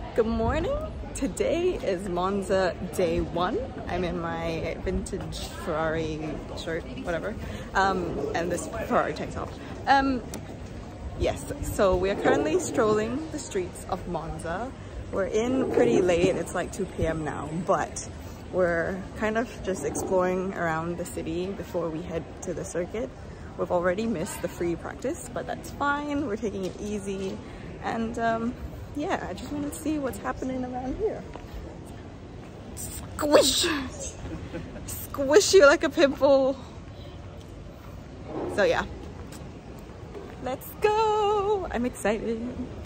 Good morning. Today is Monza day 1. I'm in my vintage Ferrari shirt, whatever, and this Ferrari tank top. Yes, so we are currently strolling the streets of Monza. We're in pretty late, it's like 2 p.m. now, but we're kind of just exploring around the city before we head to the circuit. We've already missed the free practice, but that's fine. We're taking it easy, and yeah, I just want to see what's happening around here. Squish! Squish you like a pimple. So yeah, let's go! I'm excited.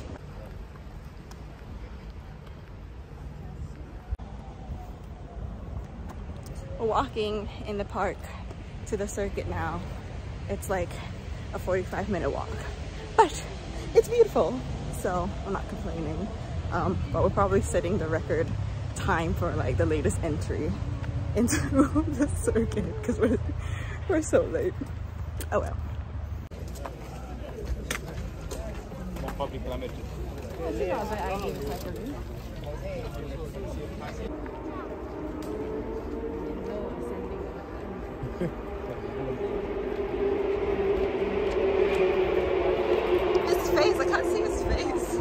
We're walking in the park to the circuit now. It's like a 45-minute walk, but it's beautiful, so I'm not complaining. But we're probably setting the record time for like the latest entry into the circuit because we're so late. Oh well. His face, I can't see his face.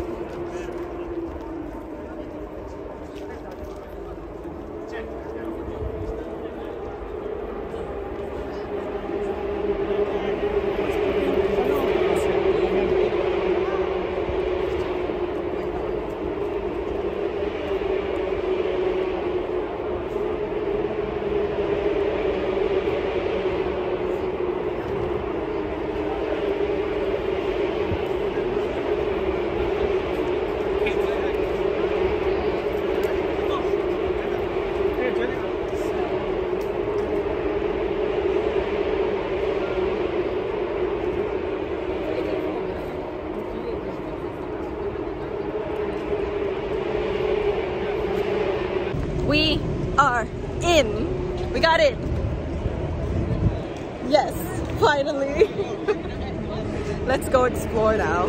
We are in. We got it. Yes, finally. Let's go explore now.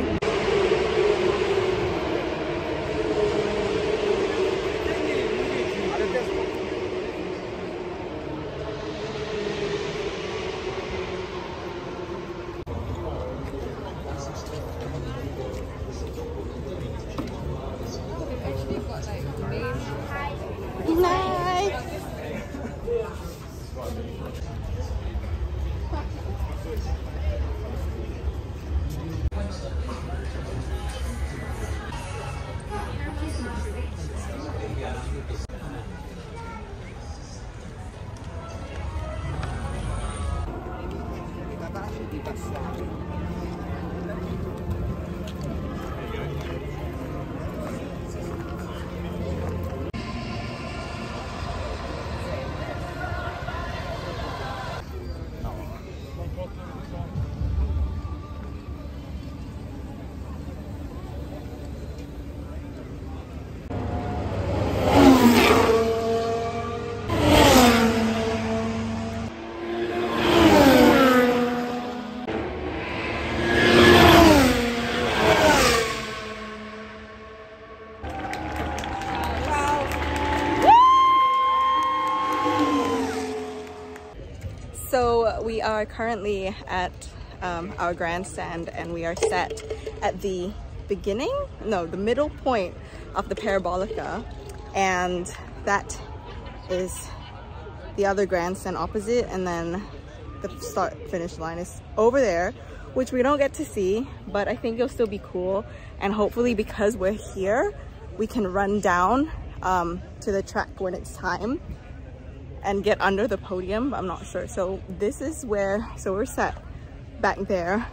So we are currently at our grandstand, and we are set at the the middle point of the Parabolica, and that is the other grandstand opposite, and then the start finish line is over there, which we don't get to see, but I think it'll still be cool, and hopefully because we're here we can run down to the track when it's time and get under the podium, but I'm not sure. So this is where, so we're set back there.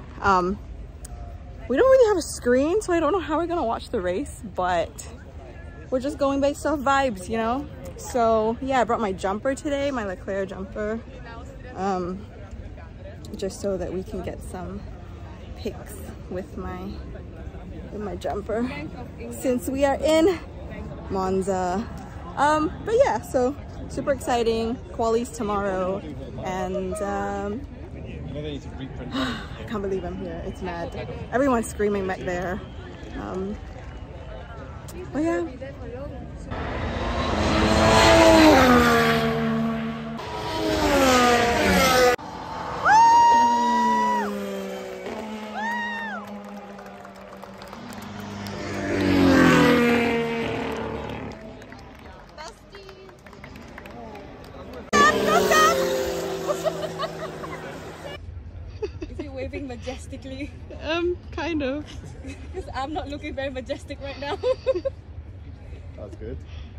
We don't really have a screen, so I don't know how we're gonna watch the race, but we're just going based off vibes, you know? So yeah, I brought my jumper today, my Leclerc jumper, just so that we can get some pics with my jumper since we are in Monza. But yeah, so super exciting. Quali's tomorrow, and I can't believe I'm here. It's mad. Everyone's screaming back there. Oh yeah. Is he waving majestically? Kind of. Because I'm not looking very majestic right now. That's good.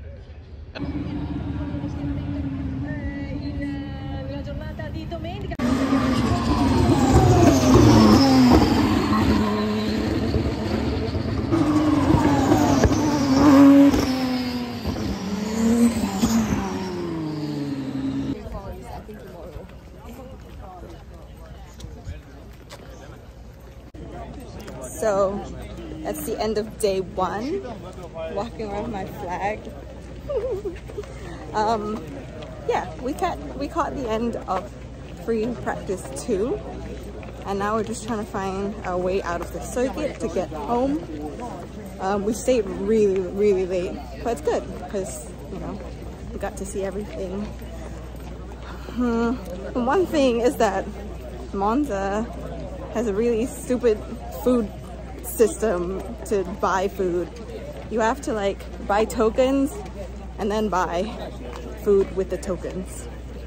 So that's the end of day one. Walking around with my flag. Yeah, we caught the end of free practice 2, and now we're just trying to find our way out of the circuit to get home. We stayed really late, but it's good because, you know, we got to see everything. One thing is that Monza has a really stupid food system to buy food. You have to like buy tokens and then buy food with the tokens.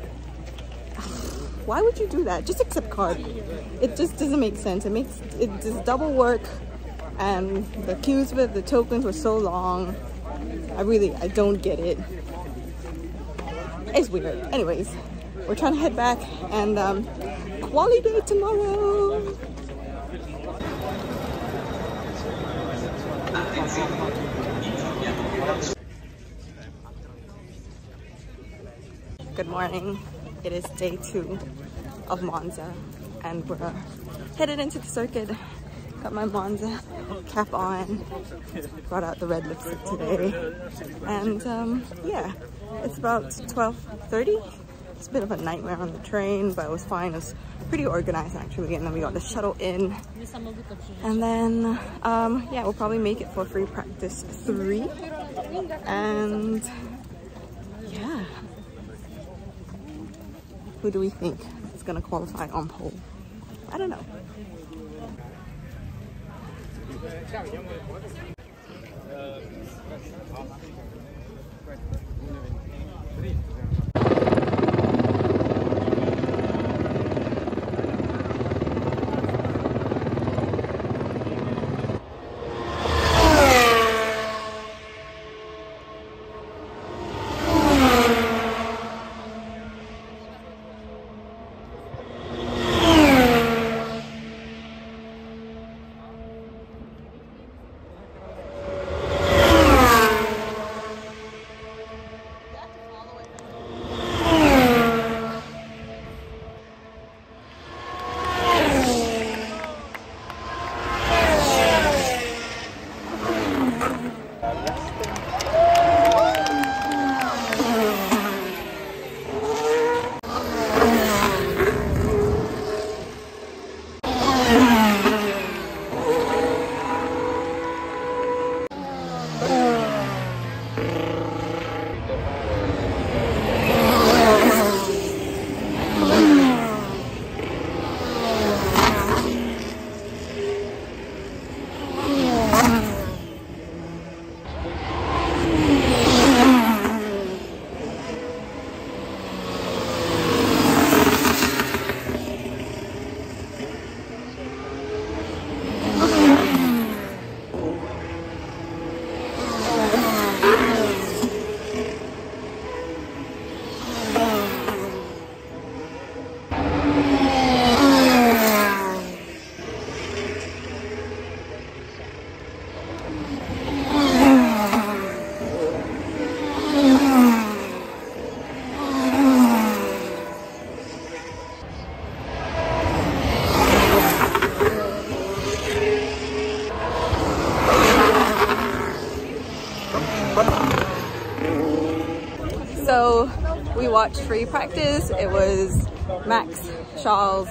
Why would you do that? Just accept card. It just doesn't make sense. It does double work, and the queues with the tokens were so long. I don't get it. It's weird. Anyways, we're trying to head back, and quali day tomorrow. Good morning. It is day 2 of Monza, and we're headed into the circuit. Got my Monza cap on, brought out the red lipstick today, and yeah, it's about 12:30. It's a bit of a nightmare on the train, but it was fine. It was pretty organized actually, and then we got the shuttle in, and then yeah, we'll probably make it for free practice 3, and yeah. Who do we think is gonna qualify on pole? I don't know. So we watched free practice. It was Max, Charles,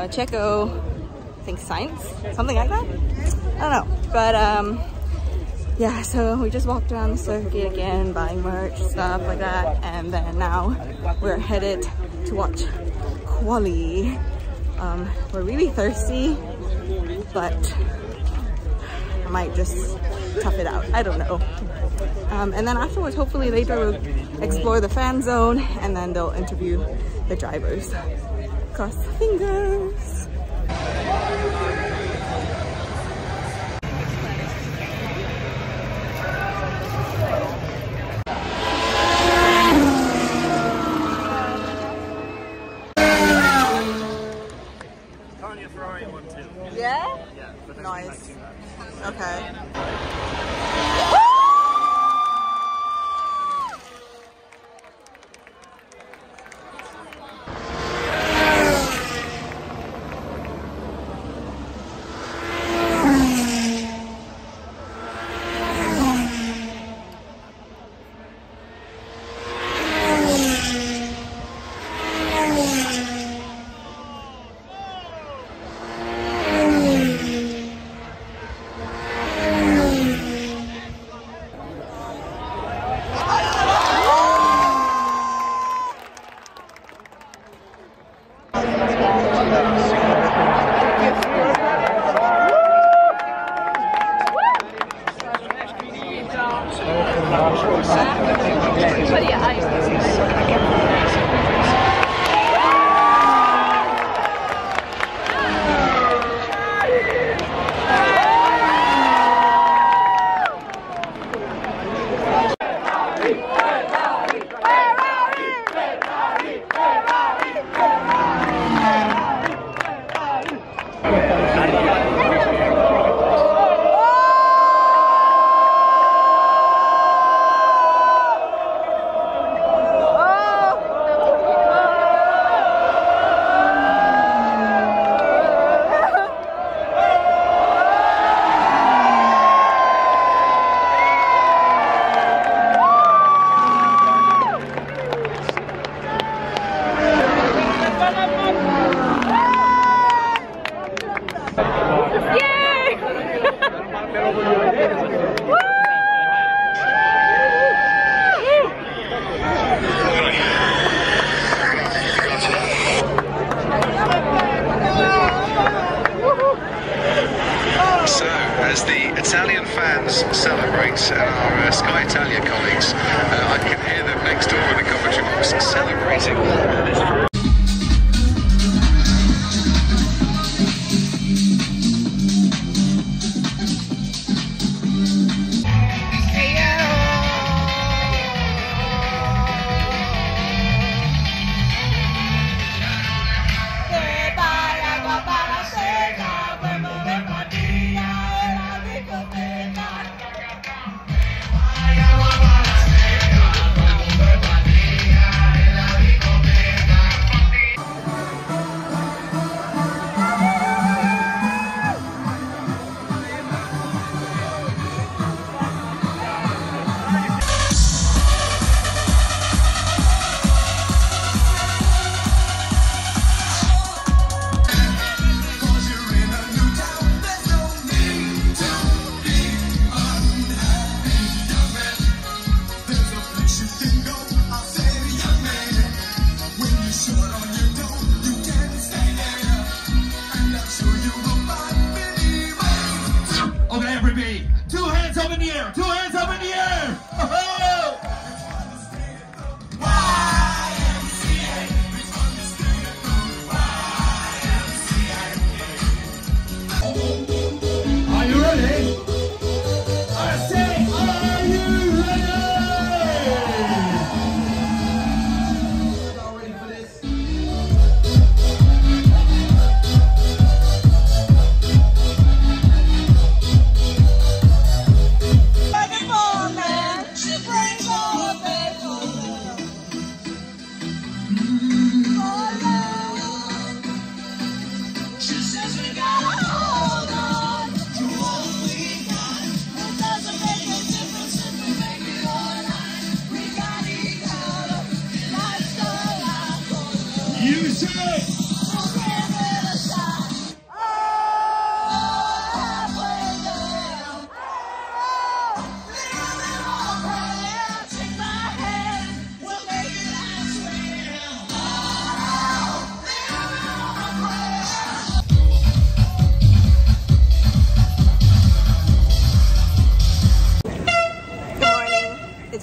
Checo, I think Sainz, something like that. I don't know, but yeah, so we just walked around the circuit again, buying merch, stuff like that, and then now we're headed to watch quali. We're really thirsty, but I might just tough it out. I don't know. And then afterwards, hopefully later, we'll explore the fan zone, and then they'll interview the drivers. Cross the fingers. Currently a Ferrari 1-2. Yeah? Yeah, but Nice. Okay. As the Italian fans celebrate, and our Sky Italia colleagues, I can hear them next door in the commentary box celebrating this.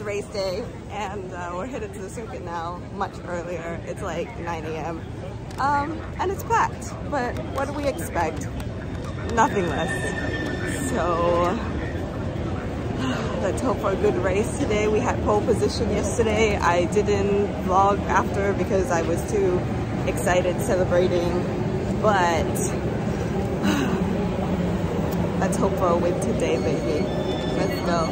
race day, and we're headed to the circuit now, much earlier. It's like 9 a.m. And it's packed, but what do we expect? Nothing less. So let's hope for a good race today. We had pole position yesterday. I didn't vlog after because I was too excited celebrating, but let's hope for a win today, baby. Let's go.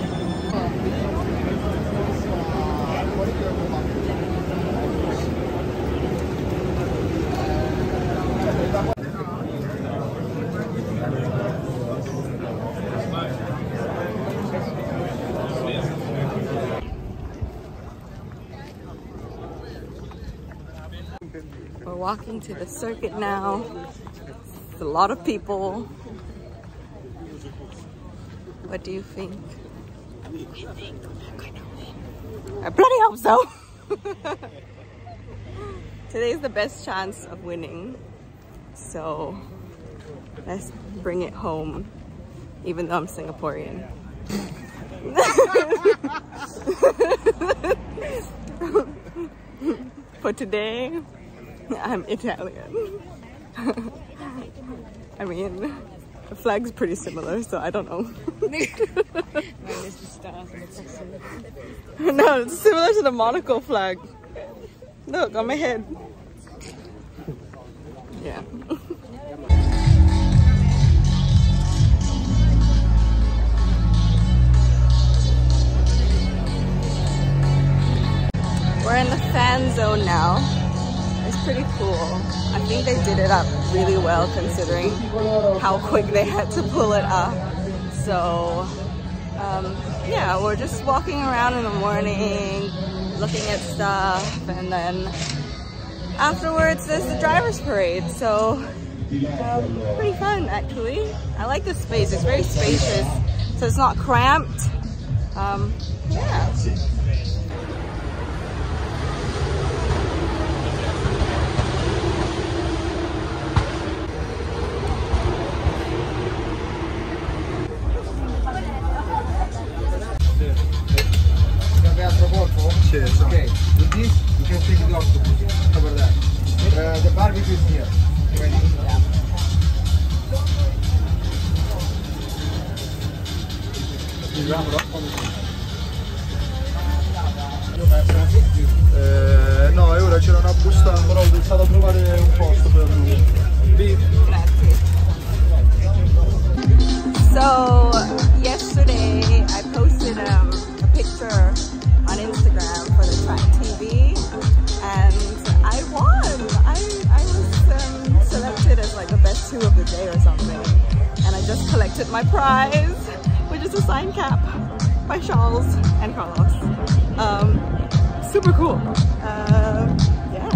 We're walking to the circuit now. It's a lot of people. What do you think? I bloody hope so. Today's the best chance of winning. So let's bring it home, even though I'm Singaporean. For today, I'm Italian. I mean, the flag's pretty similar, so I don't know. No, it's similar to the Monaco flag. Look, on my head. Yeah. We're in the fan zone now. It's pretty cool. I think they did it up really well considering how quick they had to pull it up. So yeah, we're just walking around in the morning, looking at stuff, and then afterwards there's the driver's parade. So pretty fun actually. I like this space. It's very spacious, so it's not cramped. Yeah. Cheers. Okay, with this you can take the octopus over there. The barbecue is here. Ready? No, e ora c'era una busta, però ho pensato a trovare un posto per lui. So yesterday I posted a picture on Instagram for the track TV, and I won. I was selected as like the best 2 of the day or something, and I just collected my prize, which is a signed cap by Charles and Carlos. Super cool. Yeah.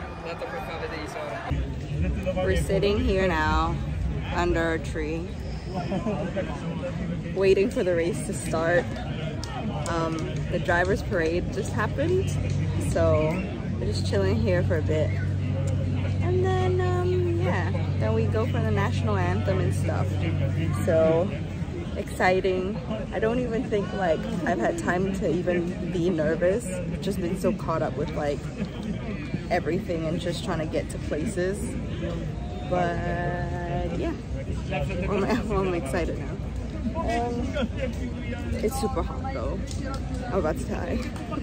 We're sitting here now under a tree waiting for the race to start. The driver's parade just happened, so we're just chilling here for a bit. And then, yeah, then we go for the national anthem and stuff. So exciting. I don't even think like I've had time to even be nervous. I've just been so caught up with like everything and just trying to get to places. But yeah, I'm excited now. It's super hot though. I'm about to die.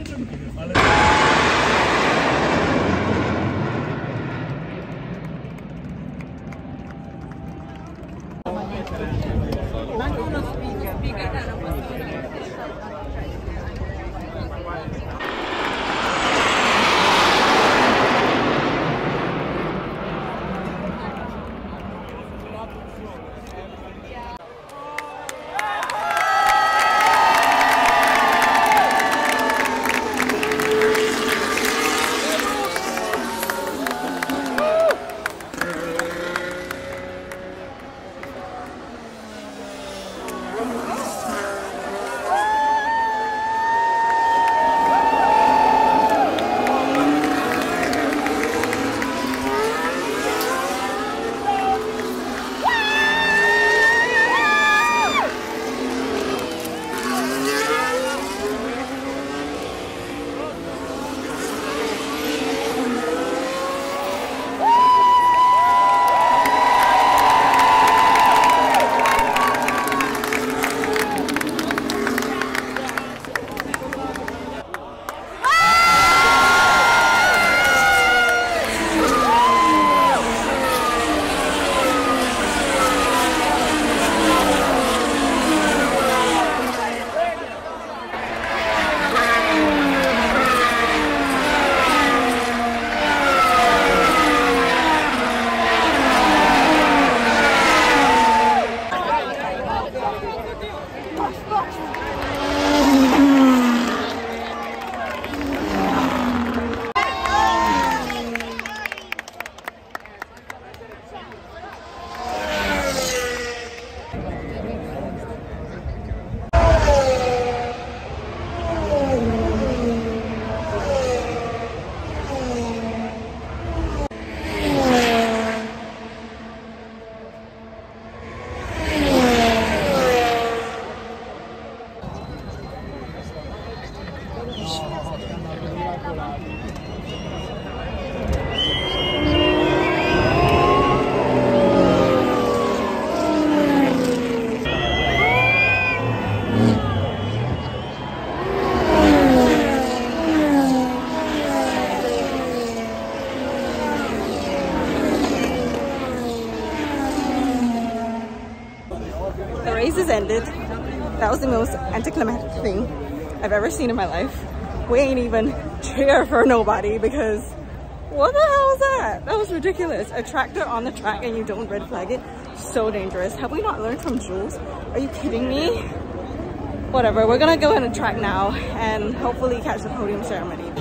The race has ended. That was the most anticlimactic thing I've ever seen in my life. We ain't even cheer for nobody because what the hell was that? That was ridiculous. A tractor on the track and you don't red flag it? So dangerous. Have we not learned from Jules? Are you kidding me? Whatever, we're gonna go on a track now and hopefully catch the podium ceremony.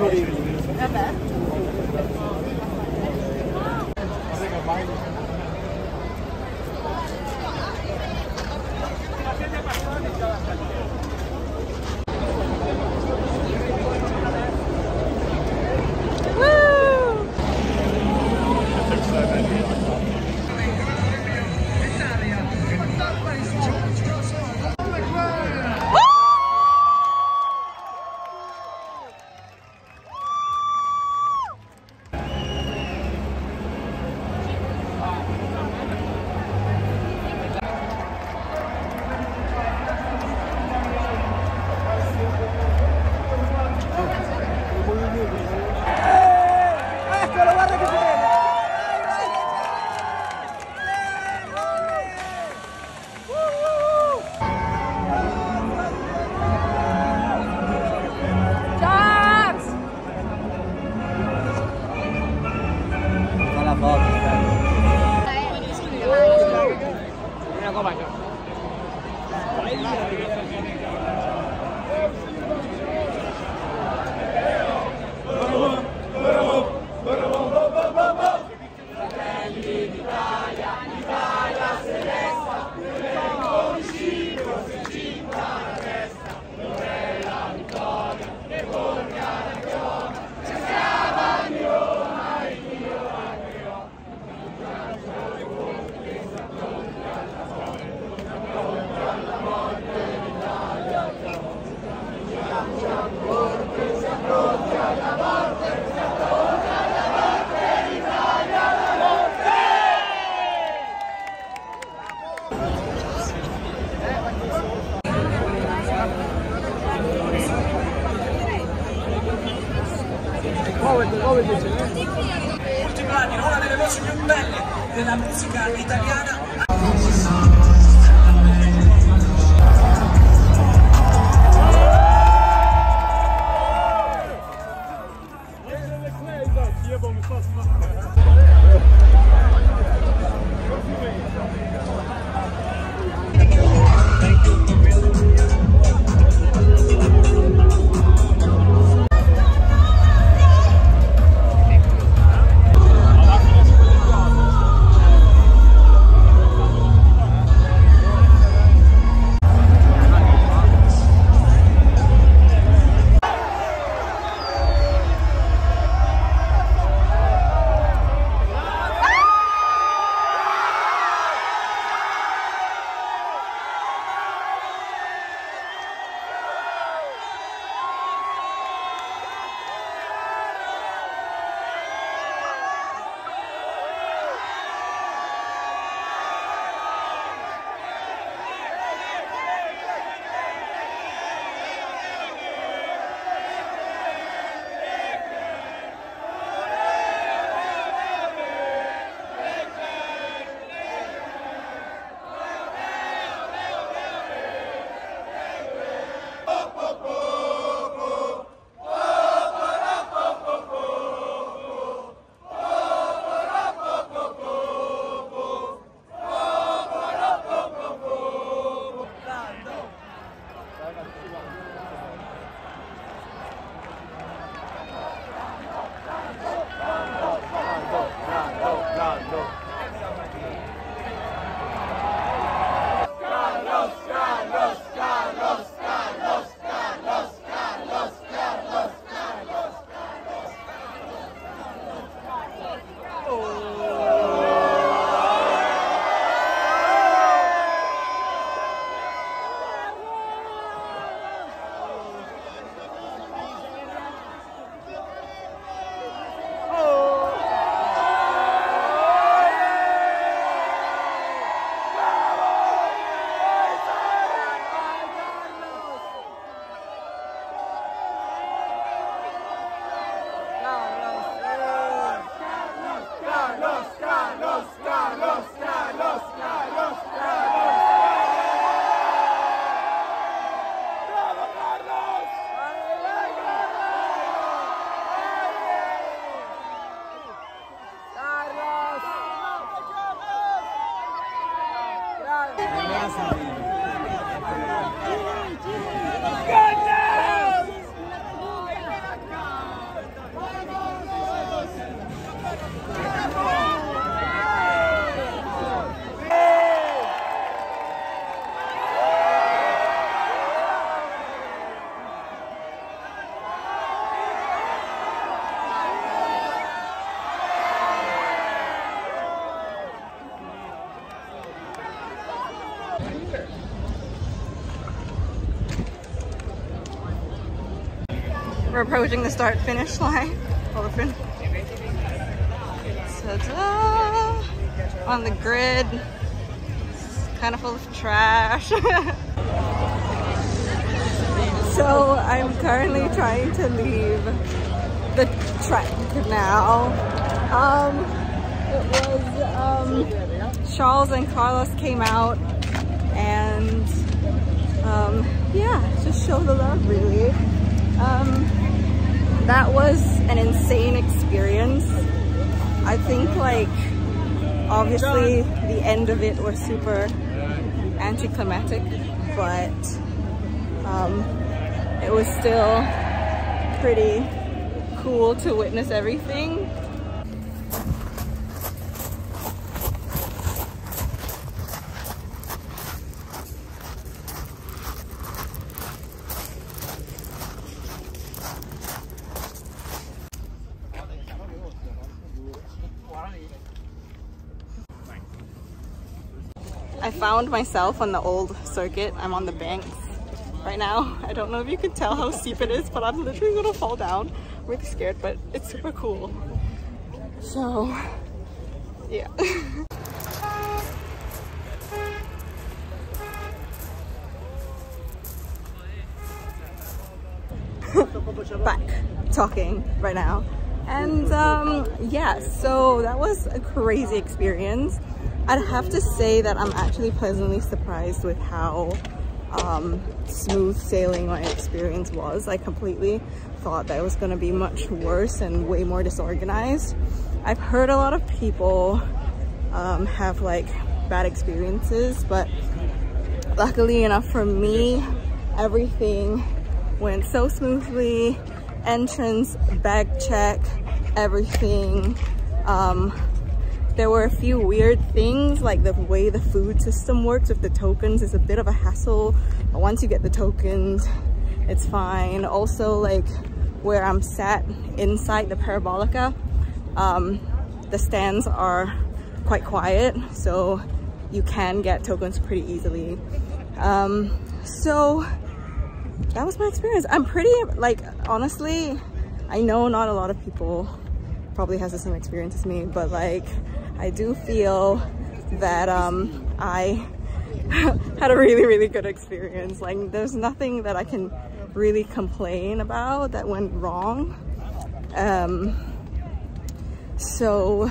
Not bad. Ultimi anni, una delle voci più belle della musica italiana. We're approaching the start-finish line. Ta-da! On the grid. It's kind of full of trash. So I'm currently trying to leave the track now. It was Charles and Carlos came out and yeah, just show the love really. That was an insane experience. I think like obviously the end of it was super anticlimactic, but it was still pretty cool to witness everything. I found myself on the old circuit. I'm on the banks right now. I don't know if you can tell how steep it is, but I'm literally gonna fall down. I'm really scared, but it's super cool. So, yeah. Back talking right now. And yeah, so that was a crazy experience. I'd have to say that I'm actually pleasantly surprised with how smooth sailing my experience was. I completely thought that it was going to be much worse and way more disorganized. I've heard a lot of people have like bad experiences, but luckily enough for me, everything went so smoothly. Entrance, bag check, everything. There were a few weird things, like the way the food system works with the tokens is a bit of a hassle, but once you get the tokens, it's fine. Also, like where I'm sat inside the Parabolica, the stands are quite quiet, so you can get tokens pretty easily. So that was my experience. I'm pretty, like, honestly, I know not a lot of people probably has the same experience as me, but like I do feel that I had a really good experience. Like there's nothing that I can really complain about that went wrong. So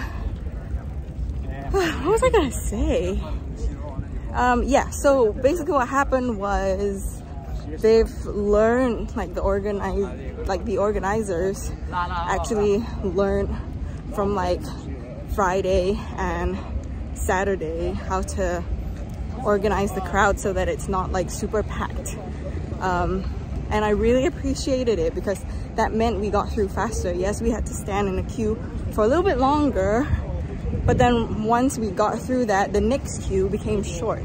what was I gonna say? Yeah, so basically what happened was they've learned, like the organizers actually learned from like Friday and Saturday how to organize the crowd so that it's not like super packed. And I really appreciated it because that meant we got through faster. Yes, we had to stand in a queue for a little bit longer, but then once we got through that, the next queue became short.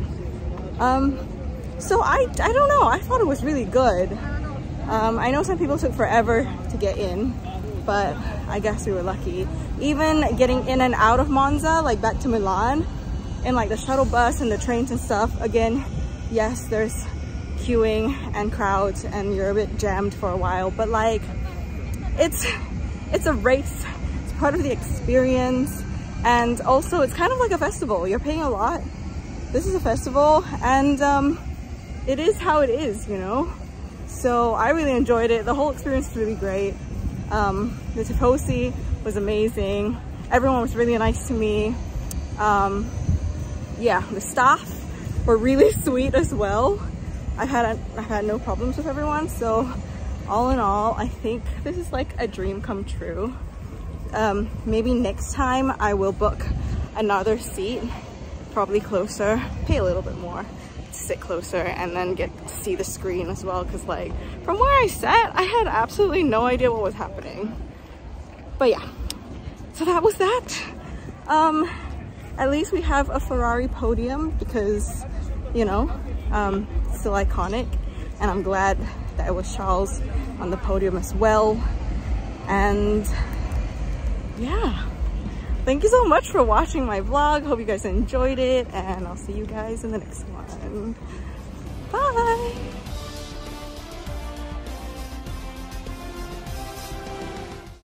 So I don't know, I thought it was really good. I know some people took forever to get in, but I guess we were lucky. Even getting in and out of Monza, like back to Milan, in like the shuttle bus and the trains and stuff, again, yes, there's queuing and crowds and you're a bit jammed for a while, but like it's a race, it's part of the experience, and also it's kind of like a festival. You're paying a lot. This is a festival, and it is how it is, you know? So I really enjoyed it. The whole experience was really great. The Tifosi was amazing. Everyone was really nice to me. Yeah, the staff were really sweet as well. I've had no problems with everyone. So all in all, I think this is like a dream come true. Maybe next time I will book another seat, probably closer, pay a little bit more, sit closer, and then get to see the screen as well, because like from where I sat, I had absolutely no idea what was happening. But yeah, so that was that. At least we have a Ferrari podium because, you know, it's still iconic, and I'm glad that it was Charles on the podium as well. And yeah, thank you so much for watching my vlog. Hope you guys enjoyed it, and I'll see you guys in the next one. Bye!